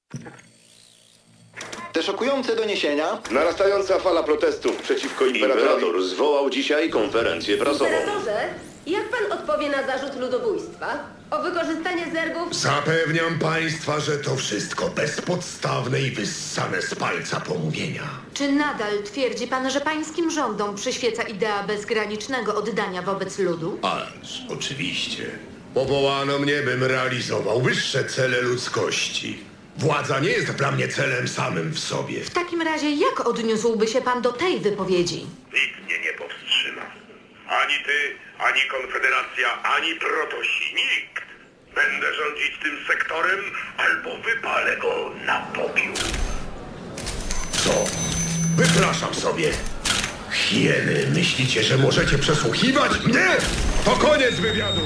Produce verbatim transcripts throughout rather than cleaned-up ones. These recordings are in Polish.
Te szokujące doniesienia... Narastająca fala protestów przeciwko imperatorowi. Imperator zwołał dzisiaj konferencję prasową. Imperatorze, jak pan odpowie na zarzut ludobójstwa? O wykorzystanie zergów... Zapewniam państwa, że to wszystko bezpodstawne i wyssane z palca pomówienia. Czy nadal twierdzi pan, że pańskim rządom przyświeca idea bezgranicznego oddania wobec ludu? Ależ oczywiście. Powołano mnie, bym realizował wyższe cele ludzkości. Władza nie jest dla mnie celem samym w sobie. W takim razie jak odniósłby się pan do tej wypowiedzi? Nikt mnie nie powstrzyma. Ani ty, ani Konfederacja, ani Protosi. Nikt. Będę rządzić tym sektorem, albo wypalę go na popiół. Co? Wypraszam sobie. Hieny, myślicie, że możecie przesłuchiwać mnie? To koniec wywiadu!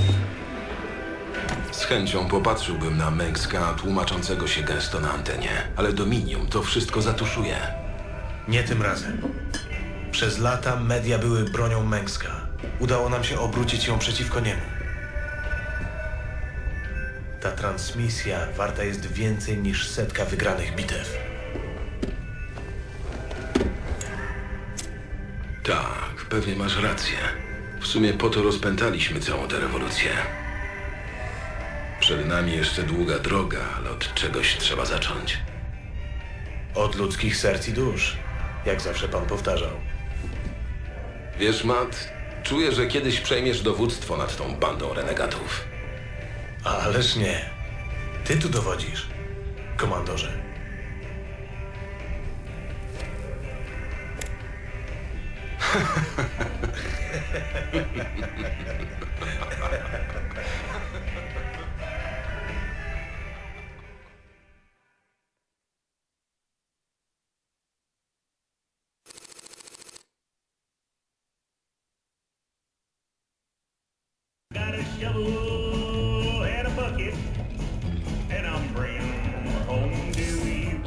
Z chęcią popatrzyłbym na Mengska tłumaczącego się gęsto na antenie, ale Dominium to wszystko zatuszuje. Nie tym razem. Przez lata media były bronią Mengska. Udało nam się obrócić ją przeciwko niemu. Ta transmisja warta jest więcej niż setka wygranych bitew. Tak, pewnie masz rację. W sumie po to rozpętaliśmy całą tę rewolucję. Przed nami jeszcze długa droga, ale od czegoś trzeba zacząć. Od ludzkich serc i dusz, jak zawsze pan powtarzał. Wiesz, Matt, czuję, że kiedyś przejmiesz dowództwo nad tą bandą renegatów. Ależ nie. Ty tu dowodzisz, komandorze. Got a shovel and a bucket, and I'm bringing home to you.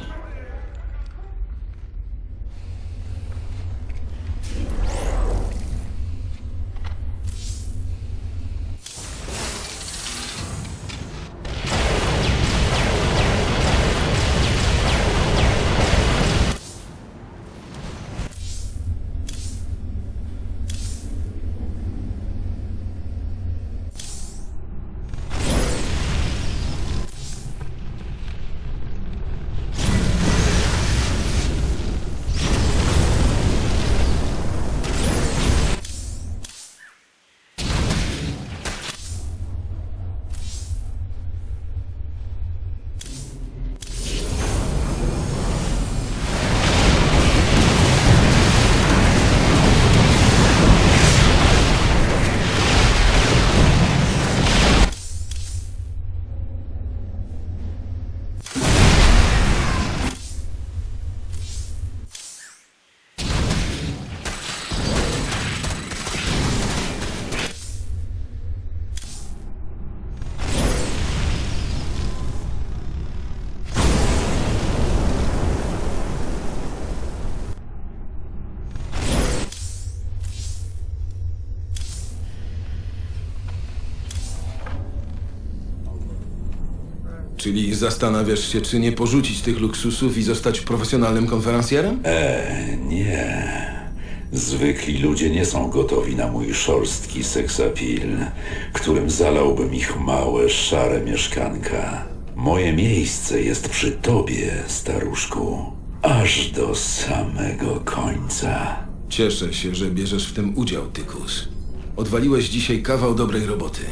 Czyli zastanawiasz się, czy nie porzucić tych luksusów i zostać profesjonalnym konferencjerem? Eee, nie. Zwykli ludzie nie są gotowi na mój szorstki seksapil, którym zalałbym ich małe, szare mieszkanka. Moje miejsce jest przy tobie, staruszku, aż do samego końca. Cieszę się, że bierzesz w tym udział, Tykus. Odwaliłeś dzisiaj kawał dobrej roboty.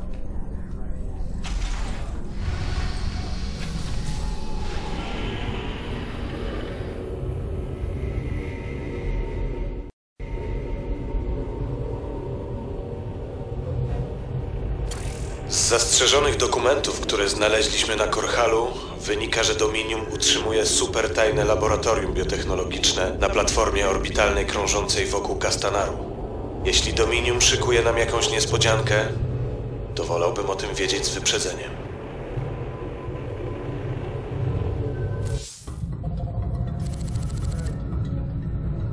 Z zastrzeżonych dokumentów, które znaleźliśmy na Korhalu, wynika, że Dominium utrzymuje supertajne laboratorium biotechnologiczne na platformie orbitalnej krążącej wokół Castanaru. Jeśli Dominium szykuje nam jakąś niespodziankę, to wolałbym o tym wiedzieć z wyprzedzeniem.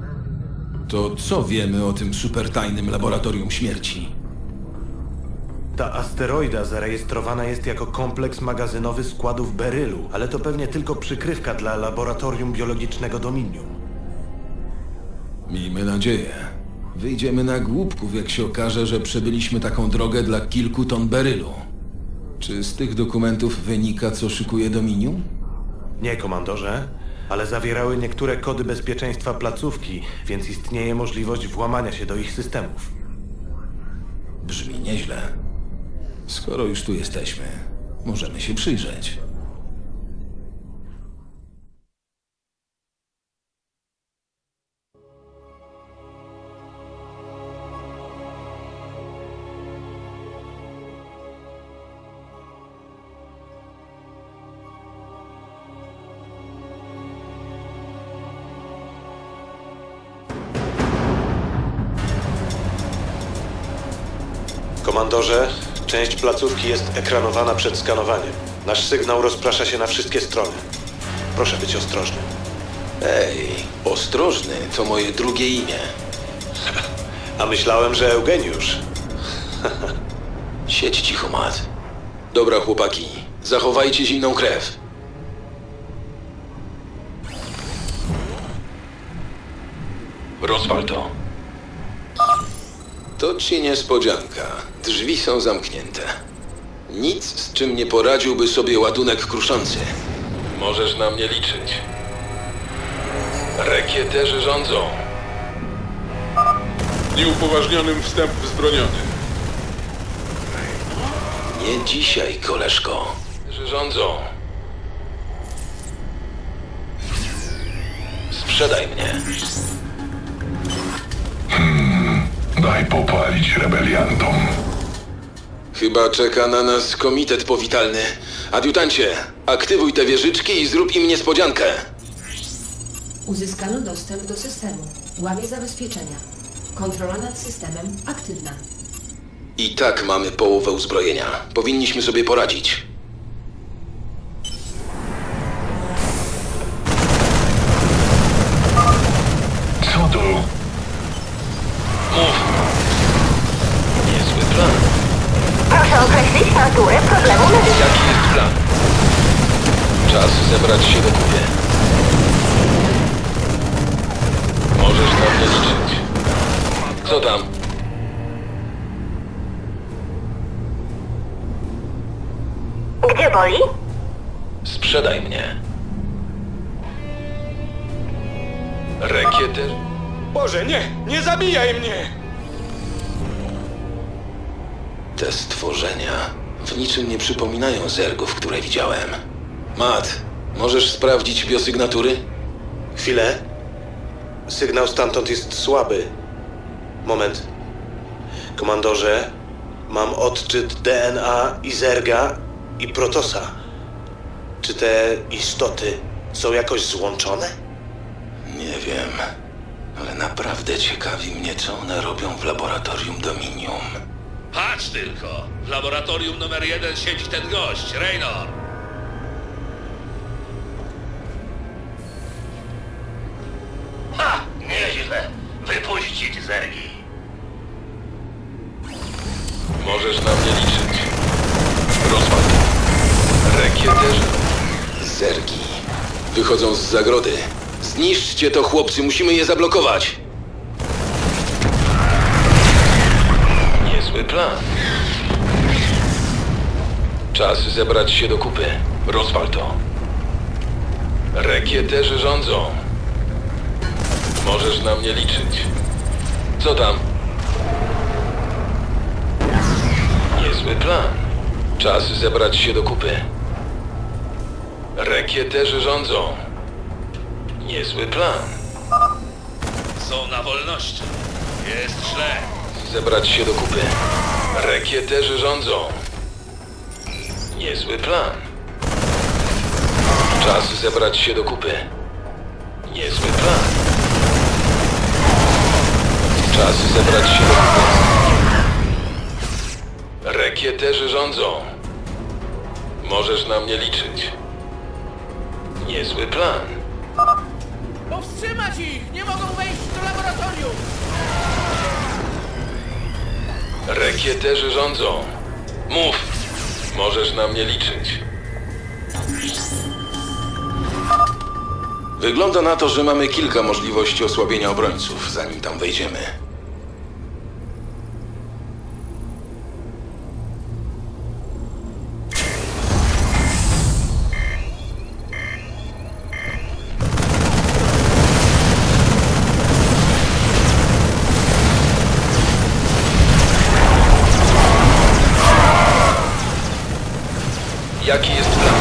To co wiemy o tym supertajnym laboratorium śmierci? Ta asteroida zarejestrowana jest jako kompleks magazynowy składów berylu, ale to pewnie tylko przykrywka dla laboratorium biologicznego Dominium. Miejmy nadzieję. Wyjdziemy na głupków, jak się okaże, że przebyliśmy taką drogę dla kilku ton berylu. Czy z tych dokumentów wynika, co szykuje Dominium? Nie, komandorze, ale zawierały niektóre kody bezpieczeństwa placówki, więc istnieje możliwość włamania się do ich systemów. Brzmi nieźle. Skoro już tu jesteśmy, możemy się przyjrzeć. Komandorze, część placówki jest ekranowana przed skanowaniem. Nasz sygnał rozprasza się na wszystkie strony. Proszę być ostrożny. Ej, ostrożny to moje drugie imię. A myślałem, że Eugeniusz. Siedź cicho, Matt. Dobra, chłopaki, zachowajcie zimną krew. Rozwal to. To ci niespodzianka. Drzwi są zamknięte. Nic, z czym nie poradziłby sobie ładunek kruszący. Możesz na mnie liczyć. Rekieterzy rządzą. Nieupoważnionym wstęp wzbroniony. Nie dzisiaj, koleżko. Że rządzą. Sprzedaj mnie. Daj popalić rebeliantom. Chyba czeka na nas komitet powitalny. Adiutancie, aktywuj te wieżyczki i zrób im niespodziankę. Uzyskano dostęp do systemu. Łamie zabezpieczenia. Kontrola nad systemem aktywna. I tak mamy połowę uzbrojenia. Powinniśmy sobie poradzić. Co tu? Mów. Niezły plan. Proszę określić naturę problemu medycznego. Jaki jest plan? Czas zebrać się do kupy. Możesz na mnie liczyć. Co tam? Gdzie boli? Sprzedaj mnie. Rekieter? Boże, nie! Nie zabijaj mnie! Te stworzenia w niczym nie przypominają zergów, które widziałem. Matt, możesz sprawdzić biosygnatury? Chwilę. Sygnał stamtąd jest słaby. Moment. Komandorze, mam odczyt D N A i zerga i protosa. Czy te istoty są jakoś złączone? Nie wiem, ale naprawdę ciekawi mnie, co one robią w laboratorium Dominium. Patrz tylko! W laboratorium numer jeden siedzi ten gość, Raynor. Ha! Nieźle. Wypuścić zergi. Możesz na mnie liczyć. Rozwal. Rekieterzy. Zergi. Wychodzą z zagrody. Zniszczcie to, chłopcy, musimy je zablokować. Niezły plan. Czas zebrać się do kupy. Rozwal to. Rekieterzy rządzą. Możesz na mnie liczyć. Co tam? Niezły plan. Czas zebrać się do kupy. Rekieterzy rządzą. Niezły plan. Są na wolności. Jest źle. Zebrać się do kupy. Rekieterzy rządzą. Niezły plan. Czas zebrać się do kupy. Niezły plan. Czas zebrać się do kupy. Rekieterzy rządzą. Możesz na mnie liczyć. Niezły plan. Powstrzymać ich! Nie mogą wejść do laboratorium! Rekieterzy rządzą. Mów. Możesz na mnie liczyć. Wygląda na to, że mamy kilka możliwości osłabienia obrońców, zanim tam wejdziemy. Jaki jest plan?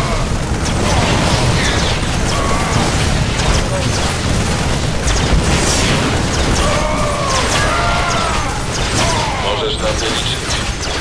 Możesz na mnie liczyć.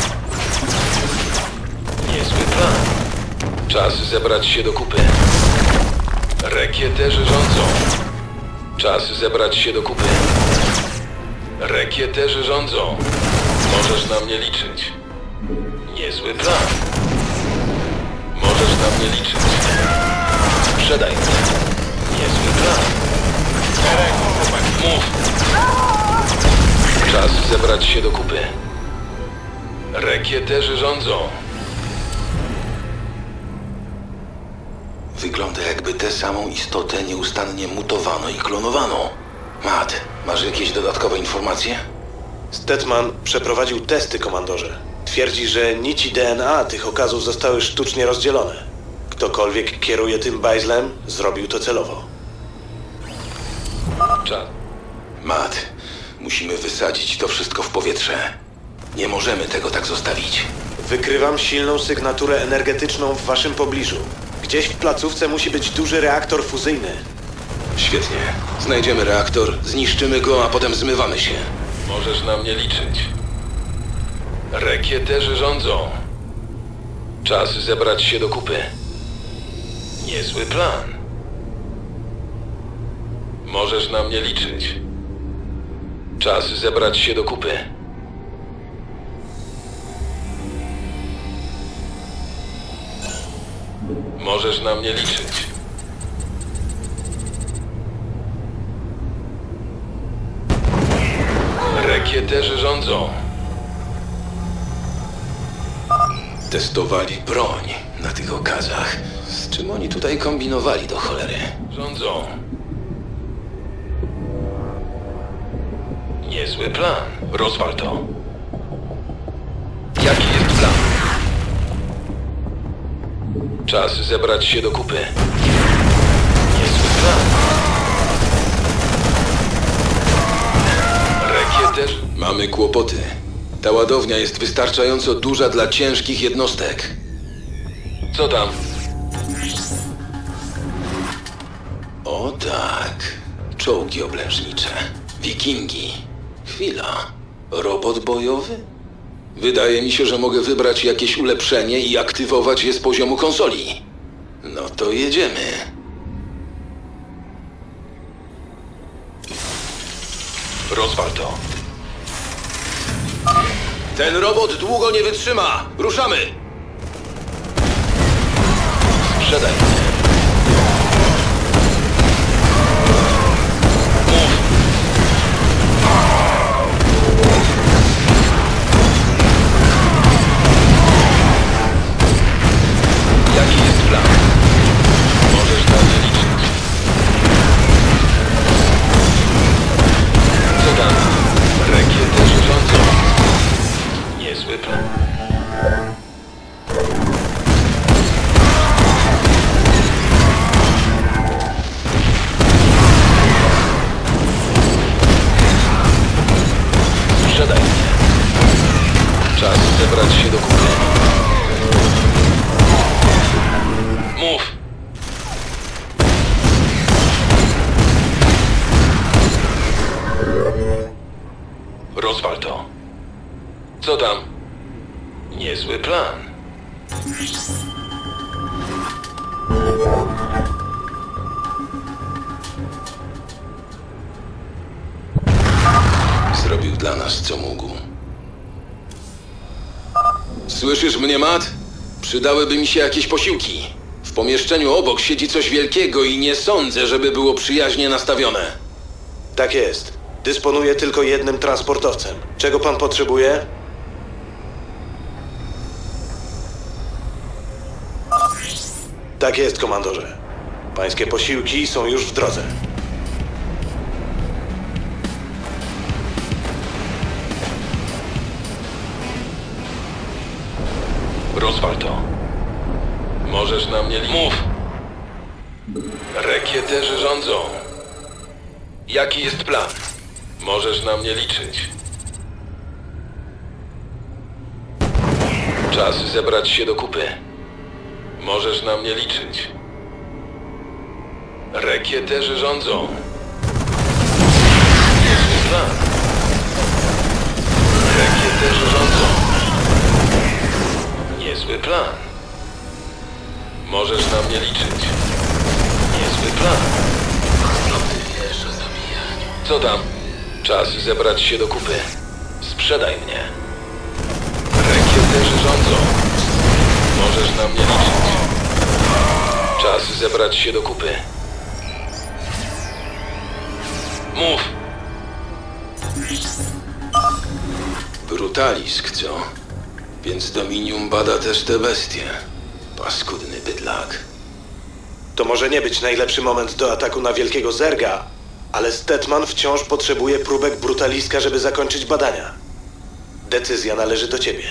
Niezły plan. Czas zebrać się do kupy. Rekieterzy rządzą. Czas zebrać się do kupy. Rekieterzy rządzą. Możesz na mnie liczyć. Niezły plan. Możesz na mnie liczyć. Sprzedaj mnie. Niezły plan. Mów. Czas zebrać się do kupy. Rekieterzy rządzą. Wygląda, jakby tę samą istotę nieustannie mutowano i klonowano. Matt, masz jakieś dodatkowe informacje? Stetman przeprowadził testy, komandorze. Twierdzi, że nici D N A tych okazów zostały sztucznie rozdzielone. Ktokolwiek kieruje tym bajzlem, zrobił to celowo. Czas. Matt, musimy wysadzić to wszystko w powietrze. Nie możemy tego tak zostawić. Wykrywam silną sygnaturę energetyczną w waszym pobliżu. Gdzieś w placówce musi być duży reaktor fuzyjny. Świetnie. Znajdziemy reaktor, zniszczymy go, a potem zmywamy się. Możesz na mnie liczyć. Rekieterzy rządzą. Czas zebrać się do kupy. Niezły plan. Możesz na mnie liczyć. Czas zebrać się do kupy. Możesz na mnie liczyć. Rekieterzy rządzą. Testowali broń na tych okazach. Z czym oni tutaj kombinowali do cholery? Rządzą. Niezły plan. Rozwal to. Jaki jest plan? Czas zebrać się do kupy. Niezły plan. Rekieterzy... Mamy kłopoty. Ta ładownia jest wystarczająco duża dla ciężkich jednostek. Co tam? O tak. Czołgi oblężnicze. Wikingi. Chwila. Robot bojowy? Wydaje mi się, że mogę wybrać jakieś ulepszenie i aktywować je z poziomu konsoli. No to jedziemy. Rozwal to. Ten robot długo nie wytrzyma. Ruszamy. Sprzedaj. Jaki jest plan? Możesz na mnie liczyć. Co tam? Rekieterzy rządzą. Niezły plan. Sprzedaj mnie. Czas zebrać się do kupy. Mów. Rozwal to. Co tam? Niezły plan. Zrobił dla nas co mógł. Słyszysz mnie, Matt? Przydałyby mi się jakieś posiłki. W pomieszczeniu obok siedzi coś wielkiego i nie sądzę, żeby było przyjaźnie nastawione. Tak jest. Dysponuję tylko jednym transportowcem. Czego pan potrzebuje? Tak jest, komandorze. Pańskie posiłki są już w drodze. Rozwal to. Możesz na mnie liczyć. Mów! Rekieterzy rządzą. Jaki jest plan? Możesz na mnie liczyć. Czas zebrać się do kupy. Możesz na mnie liczyć. Rekieterzy rządzą. Niezły plan. Rekieterzy rządzą. Niezły plan. Możesz na mnie liczyć. Niezły plan. Co tam? Czas zebrać się do kupy. Sprzedaj mnie. Rekieterzy rządzą. Możesz na mnie liczyć. Czas zebrać się do kupy. Mów! Brutalisk, co? Więc Dominium bada też te bestie. Paskudny bydlak. To może nie być najlepszy moment do ataku na Wielkiego Zerga, ale Stetman wciąż potrzebuje próbek brutaliska, żeby zakończyć badania. Decyzja należy do ciebie.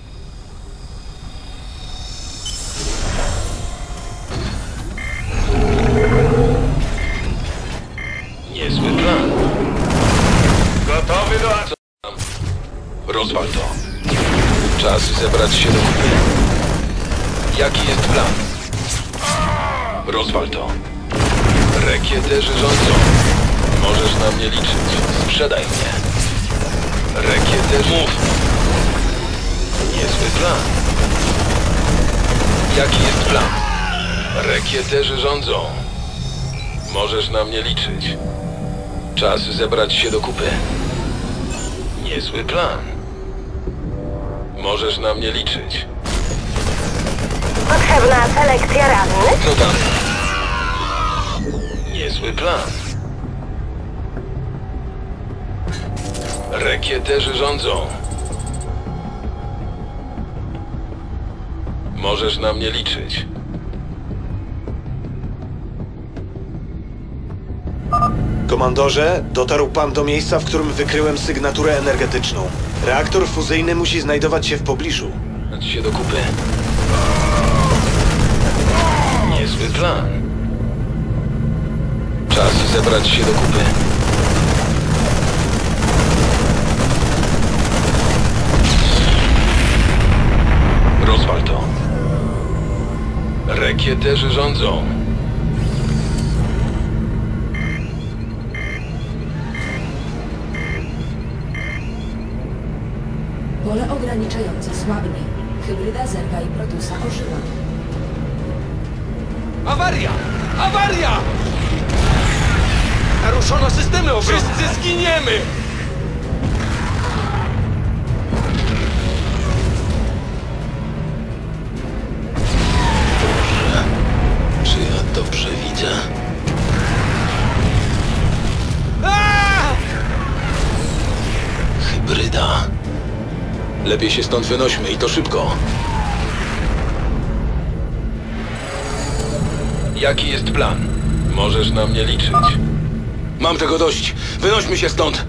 Niezły plan. Gotowy do akcji. Rozwal to. Czas zebrać się do kupy. Jaki jest plan? Rozwal to. Rekieterzy rządzą. Możesz na mnie liczyć. Sprzedaj mnie. Rekieterzy... Mów! Niezły plan. Jaki jest plan? Rekieterzy rządzą. Możesz na mnie liczyć. Czas zebrać się do kupy. Niezły plan. Możesz na mnie liczyć. Potrzebna selekcja rannych? Co tam? Niezły plan. Rekieterzy rządzą. Możesz na mnie liczyć. Komandorze, dotarł pan do miejsca, w którym wykryłem sygnaturę energetyczną. Reaktor fuzyjny musi znajdować się w pobliżu. Dać się do kupy. Niezły plan. Czas zebrać się do kupy. Rozwal to. Rekieterzy rządzą. Pole ograniczające słabnie. Hybryda Zerga i Protusa ożyła. Awaria! Awaria! Naruszono systemy obronne. Wszyscy zginiemy! Boże, czy ja dobrze widzę? Aaaa! Hybryda. Lepiej się stąd wynośmy i to szybko. Jaki jest plan? Możesz na mnie liczyć. Mam tego dość. Wynośmy się stąd.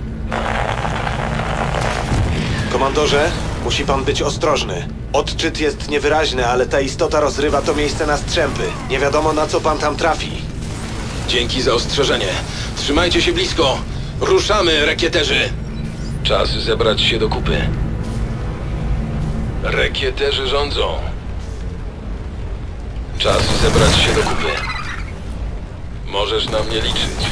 Komandorze, musi pan być ostrożny. Odczyt jest niewyraźny, ale ta istota rozrywa to miejsce na strzępy. Nie wiadomo, na co pan tam trafi. Dzięki za ostrzeżenie. Trzymajcie się blisko. Ruszamy, rekieterzy. Czas zebrać się do kupy. Rekieterzy rządzą. Czas zebrać się do kupy. Możesz na mnie liczyć.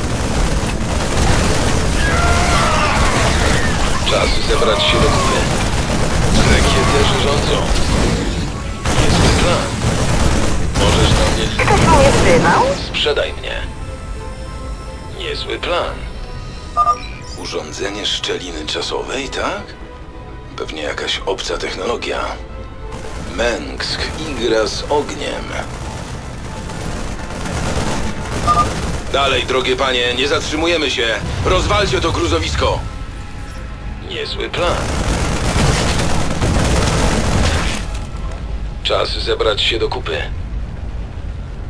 Czas zebrać się do kupy. Rekieterzy rządzą. Niezły plan. Możesz na mnie liczyć. Ktoś mnie wzywał? Sprzedaj mnie. Niezły plan. Urządzenie szczeliny czasowej, tak? Pewnie jakaś obca technologia. Mengsk igra z ogniem. Dalej, drogie panie, nie zatrzymujemy się. Rozwalcie to gruzowisko. Niezły plan. Czas zebrać się do kupy.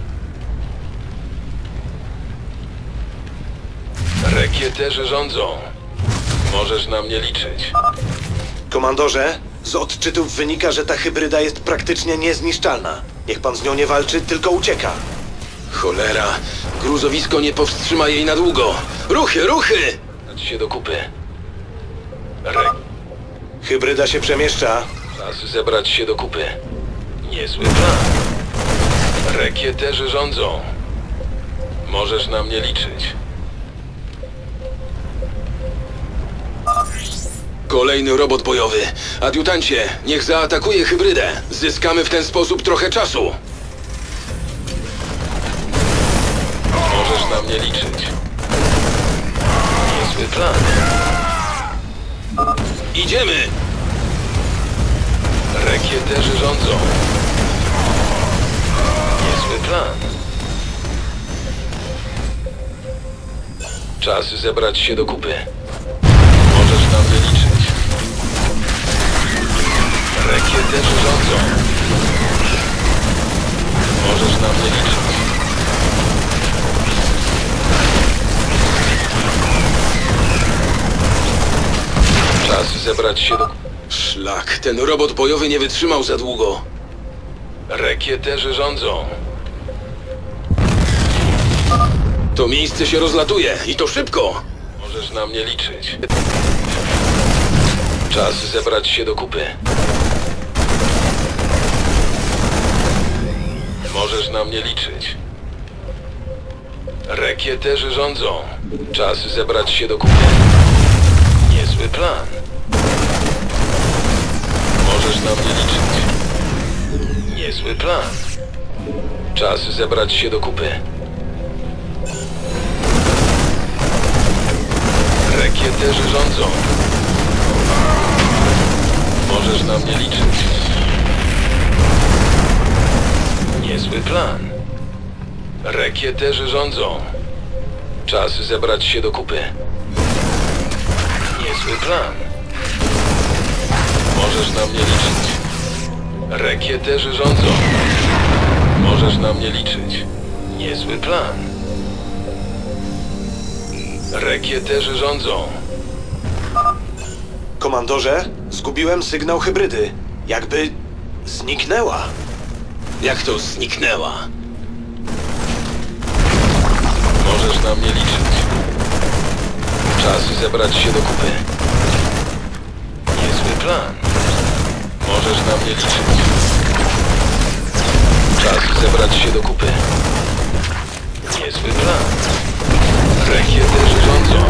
Rekieterzy rządzą. Możesz na mnie liczyć. Komandorze, z odczytów wynika, że ta hybryda jest praktycznie niezniszczalna. Niech pan z nią nie walczy, tylko ucieka. Cholera, gruzowisko nie powstrzyma jej na długo. Ruchy, ruchy! Dać się do kupy. Re... Hybryda się przemieszcza. Czas zebrać się do kupy. Niezły plan. Rekieterzy rządzą. Możesz na mnie liczyć. Kolejny robot bojowy. Adiutancie, niech zaatakuje hybrydę. Zyskamy w ten sposób trochę czasu. Możesz na mnie liczyć. Niezły plan. Idziemy! Rekieterzy rządzą. Niezły plan. Czas zebrać się do kupy. Możesz na mnie liczyć. Rekieterzy rządzą. Możesz na mnie liczyć. Czas zebrać się do... Szlak, ten robot bojowy nie wytrzymał za długo. Rekieterzy rządzą. To miejsce się rozlatuje i to szybko. Możesz na mnie liczyć. Czas zebrać się do kupy. Możesz na mnie liczyć. Rekieterzy rządzą. Czas zebrać się do kupy. Niezły plan. Możesz na mnie liczyć. Niezły plan. Czas zebrać się do kupy. Rekieterzy rządzą. Możesz na mnie liczyć. Niezły plan. Rekieterzy rządzą. Czas zebrać się do kupy. Niezły plan. Możesz na mnie liczyć. Rekieterzy rządzą. Możesz na mnie liczyć. Niezły plan. Rekieterzy rządzą. Komandorze, zgubiłem sygnał hybrydy. Jakby zniknęła. Jak to zniknęła? Możesz na mnie liczyć. Czas zebrać się do kupy. Niezły plan. Możesz na mnie liczyć. Czas zebrać się do kupy. Niezły plan. Rekieterzy rządzą.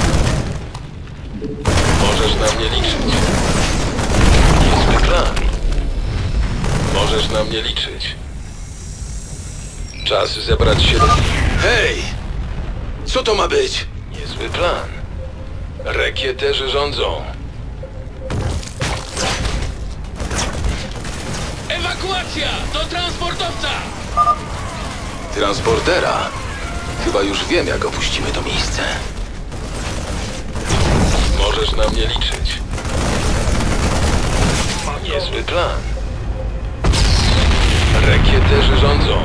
Możesz na mnie liczyć. Niezły plan. Możesz na mnie liczyć. Czas zebrać się do... Hej! Co to ma być? Niezły plan. Rekieterzy rządzą. Ewakuacja! Do transportowca! Transportera? Chyba już wiem, jak opuścimy to miejsce. Możesz na mnie liczyć. Niezły plan. Rekieterzy rządzą.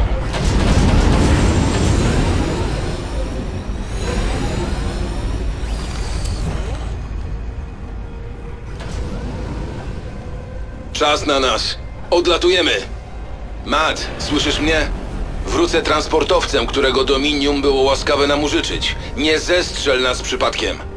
Czas na nas. Odlatujemy. Matt, słyszysz mnie? Wrócę transportowcem, którego Dominium było łaskawe nam użyczyć. Nie zestrzel nas przypadkiem.